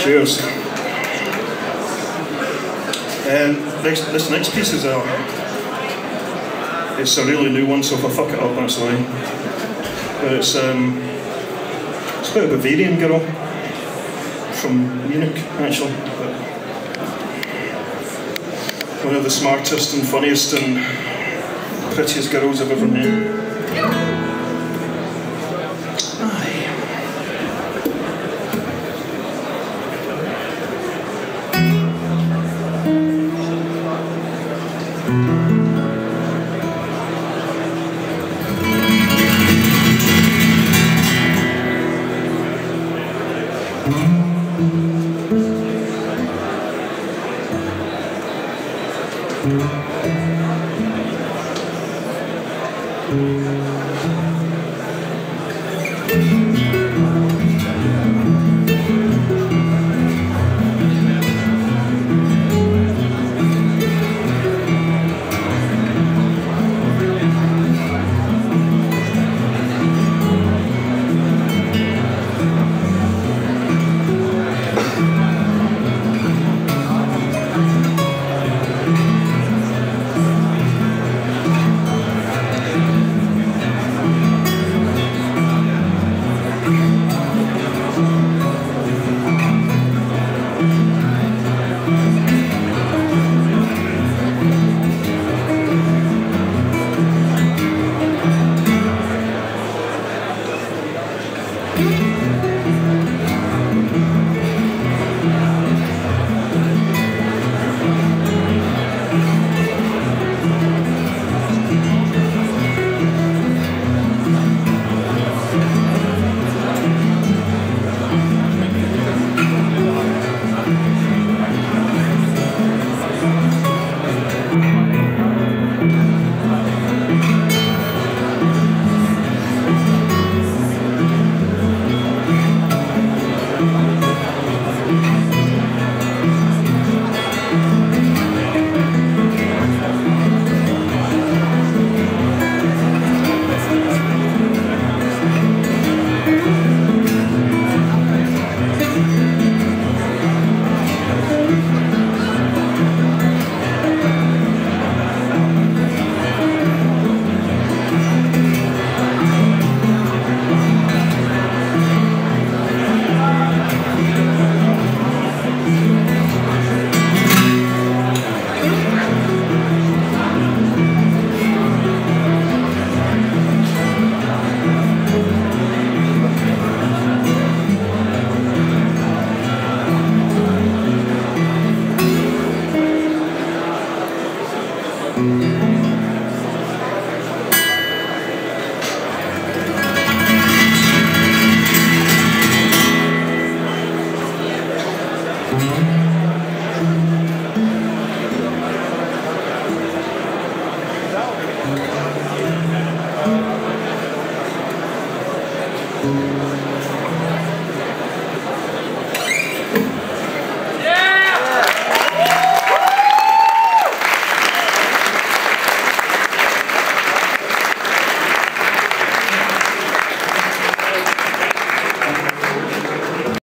Cheers. And this next piece is it's a really new one, so if I fuck it up, that's why. But it's about a Bavarian girl from Munich, actually. But one of the smartest and funniest and prettiest girls I've ever met.